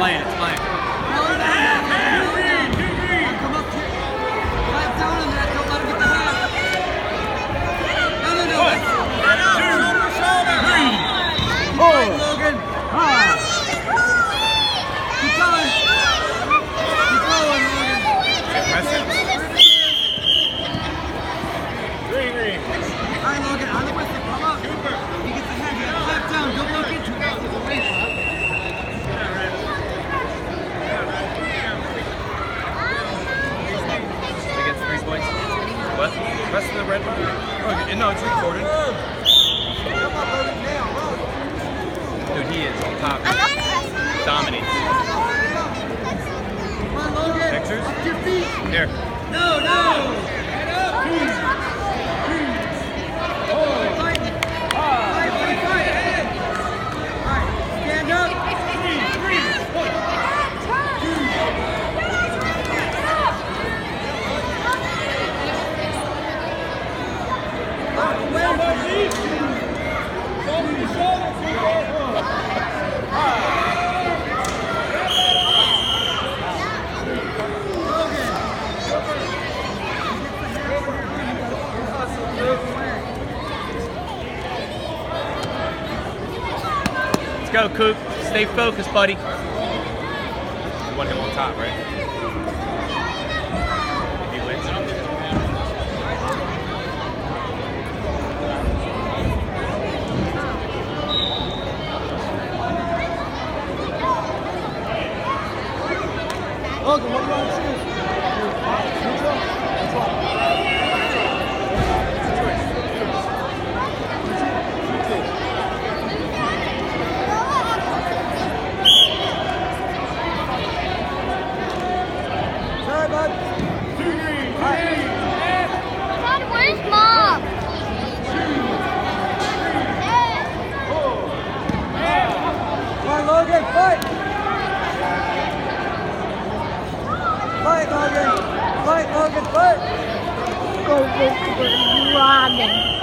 playing, it's playing. Come up here. Right down on that, don't let him get the half. No. Shoulder. Right, Logan. Keep going. Keep going, Logan. Green. All right, Logan, on the whistle, come up. He gets the hand, you got to clap down. Don't look into it. They get 3 points. What? Rest of the red bar? Oh, no, it's recorded. Dude, he is on top. Dominates. Come on, Logan. Pictures? Up to your feet. Here. No. Head up. Fight. Head. All right, stand up. Let's go, Coop. Stay focused, buddy. You want him on top, right? If he wins. Logan, what do you want to choose? Neutral? Which one? Sorry, bud. Dad, where's Mom? Come on, Logan, fight! Fight, Logan! Fight, Logan, fight! Go, Robin.